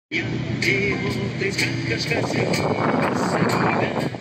やってもってしかしかし先が